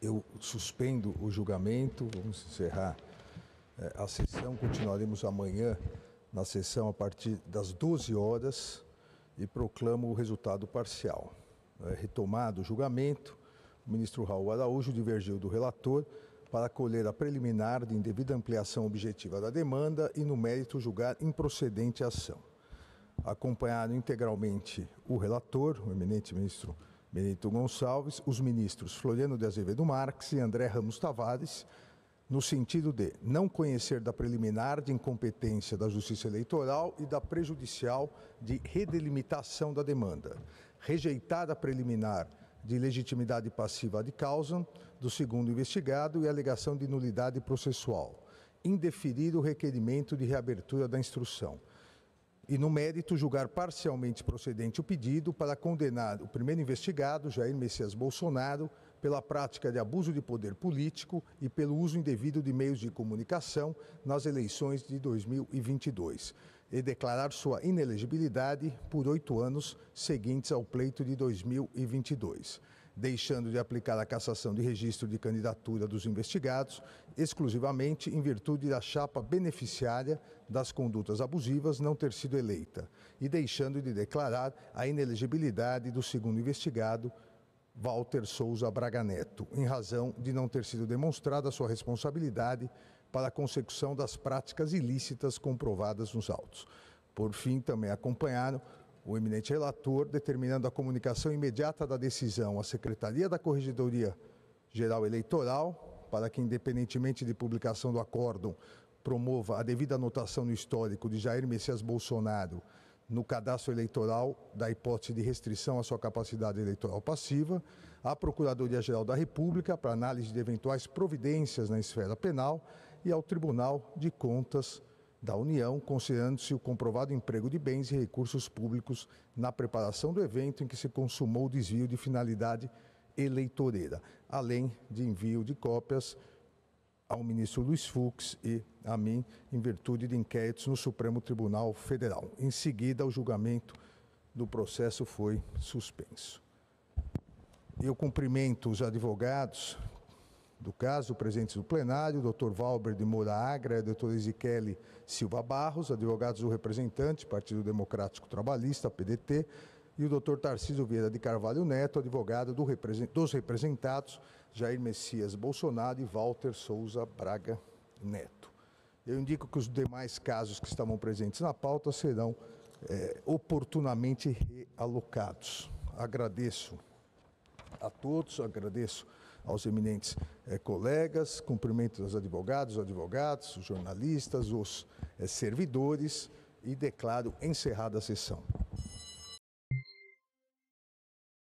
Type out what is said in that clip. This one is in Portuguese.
Eu suspendo o julgamento, vamos encerrar a sessão, continuaremos amanhã na sessão a partir das 12 horas e proclamo o resultado parcial. Retomado o julgamento, o ministro Raul Araújo divergiu do relator para acolher a preliminar de indevida ampliação objetiva da demanda e, no mérito, julgar improcedente a ação. Acompanharam integralmente o relator, o eminente ministro Benedito Gonçalves, os ministros Floriano de Azevedo Marques e André Ramos Tavares, no sentido de não conhecer da preliminar de incompetência da Justiça Eleitoral e da prejudicial de redelimitação da demanda, rejeitar a preliminar de legitimidade passiva ad causam do segundo investigado e alegação de nulidade processual, indeferir o requerimento de reabertura da instrução. E, no mérito, julgar parcialmente procedente o pedido para condenar o primeiro investigado, Jair Messias Bolsonaro, pela prática de abuso de poder político e pelo uso indevido de meios de comunicação nas eleições de 2022, e declarar sua inelegibilidade por 8 anos seguintes ao pleito de 2022, deixando de aplicar a cassação de registro de candidatura dos investigados, exclusivamente em virtude da chapa beneficiária das condutas abusivas não ter sido eleita, e deixando de declarar a inelegibilidade do segundo investigado, Walter Souza Braga Neto, em razão de não ter sido demonstrada sua responsabilidade para a consecução das práticas ilícitas comprovadas nos autos. Por fim, também acompanharam o eminente relator, determinando a comunicação imediata da decisão à Secretaria da Corregedoria Geral Eleitoral, para que, independentemente de publicação do acórdão, promova a devida anotação no histórico de Jair Messias Bolsonaro no cadastro eleitoral da hipótese de restrição à sua capacidade eleitoral passiva, à Procuradoria-Geral da República para análise de eventuais providências na esfera penal e ao Tribunal de Contas da União, considerando-se o comprovado emprego de bens e recursos públicos na preparação do evento em que se consumou o desvio de finalidade eleitoreira, além de envio de cópias ao ministro Luiz Fux e a mim, em virtude de inquéritos no Supremo Tribunal Federal. Em seguida, o julgamento do processo foi suspenso. Eu cumprimento os advogados do caso presentes no plenário, o Dr. Valber de Moura Agra e a doutora Ezequiele Silva Barros, advogados do representante, Partido Democrático Trabalhista, PDT, e o Dr. Tarcísio Vieira de Carvalho Neto, advogado dos representados Jair Messias Bolsonaro e Walter Souza Braga Neto. Eu indico que os demais casos que estavam presentes na pauta serão oportunamente realocados. Agradeço a todos, agradeço aos eminentes colegas, cumprimento aos advogados, os jornalistas, os servidores e declaro encerrada a sessão.